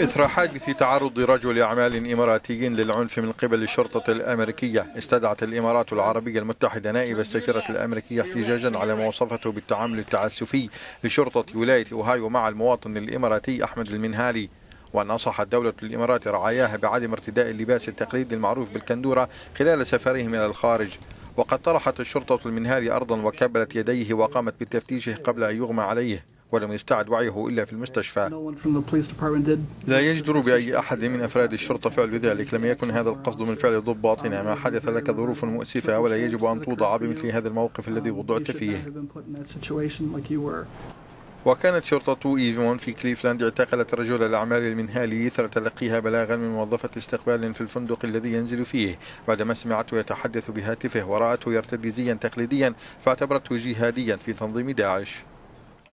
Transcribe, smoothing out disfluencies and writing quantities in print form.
إثر حادث تعرض رجل أعمال إماراتي للعنف من قبل الشرطة الأمريكية، استدعت الإمارات العربية المتحدة نائب السفيرة الأمريكية احتجاجا على ما وصفته بالتعامل التعسفي لشرطة ولاية أوهايو مع المواطن الإماراتي أحمد المنهالي. ونصحت دولة الإمارات رعاياها بعدم ارتداء اللباس التقليدي المعروف بالكندورة خلال سفرهم إلى الخارج. وقد طرحت الشرطة المنهالي أرضا وكبلت يديه وقامت بتفتيشه قبل أن يغمى عليه، ولم يستعد وعيه إلا في المستشفى. لا يجدر بأي أحد من أفراد الشرطة فعل ذلك، لم يكن هذا القصد من فعل ضباطنا. ما حدث لك ظروف مؤسفة ولا يجب أن توضع بمثل هذا الموقف الذي وضعت فيه. وكانت شرطة إيفون في كليفلاند اعتقلت رجل الأعمال المنهالي إثر تلقيها بلاغا من موظفة استقبال في الفندق الذي ينزل فيه بعدما سمعته يتحدث بهاتفه ورأته يرتدي زيا تقليديا فاعتبرته جهاديا في تنظيم داعش.